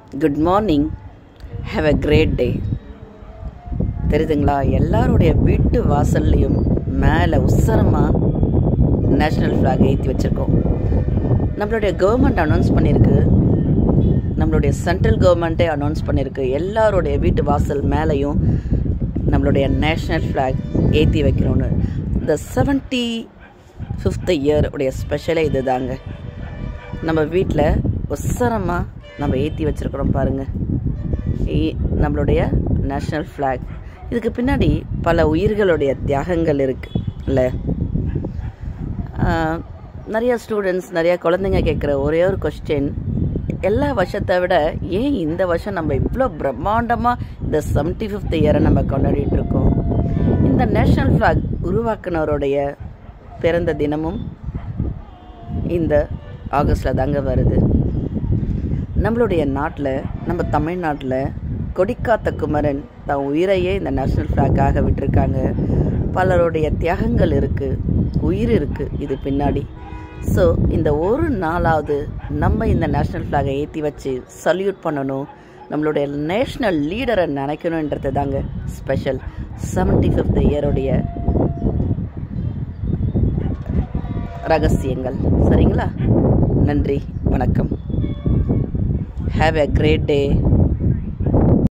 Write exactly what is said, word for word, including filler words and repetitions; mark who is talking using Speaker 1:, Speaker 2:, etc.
Speaker 1: Good morning, have a great day. தெரியுதுங்களா, எல்லாருடைய வீட்டு வாசல்லையும் மேலே உசரமாக நேஷ்னல் ஃப்ளாக் ஏற்றி வச்சுருக்கோம். நம்மளுடைய கவர்மெண்ட் அனௌன்ஸ் பண்ணியிருக்கு, நம்மளுடைய சென்ட்ரல் கவர்மெண்ட்டே அனௌன்ஸ் பண்ணியிருக்கு, எல்லாருடைய வீட்டு வாசல் மேலேயும் நம்மளுடைய நேஷ்னல் ஃப்ளாக் ஏற்றி வைக்கணும்னு. இந்த செவன்ட்டி ஃபிஃப்த் இயர் உடைய ஸ்பெஷலே இது தாங்க. நம்ம வீட்டில் உசரமாக நம்ம ஏற்றி வச்சுருக்கிறோம் பாருங்கள், நம்மளுடைய நேஷ்னல் ஃப்ளாக். இதுக்கு பின்னாடி பல உயிர்களுடைய தியாகங்கள் இருக்குது இல்லை? நிறையா ஸ்டூடெண்ட்ஸ், நிறையா குழந்தைங்க கேட்குற ஒரே ஒரு கொஸ்டின், எல்லா வருஷத்தை விட ஏன் இந்த வருஷம் நம்ம இவ்வளோ பிரம்மாண்டமாக இந்த செவன்ட்டி ஃபிஃப்த் இயரை நம்ம கொண்டாடிட்டு இருக்கோம்? இந்த நேஷ்னல் ஃப்ளாக் உருவாக்குனவருடைய பிறந்த தினமும் இந்த ஆகஸ்டில் தாங்க வருது. நம்மளுடைய நாட்டில், நம்ம தமிழ்நாட்டில் கொடிக்காத்த குமரன் தன் உயிரையே இந்த நேஷ்னல் ஃப்ளாக்காக விட்டுருக்காங்க. பலருடைய தியாகங்கள் இருக்குது, உயிர் இருக்குது இது பின்னாடி. ஸோ இந்த ஒரு நாளாவது நம்ம இந்த நேஷ்னல் ஃப்ளாகை ஏற்றி வச்சு சல்யூட் பண்ணணும், நம்மளுடைய நேஷ்னல் லீடரை நினைக்கணுன்றது தாங்க ஸ்பெஷல் செவன்ட்டி ஃபிஃப்த் இயருடைய ரகசியங்கள். சரிங்களா? நன்றி, வணக்கம். Have a great day.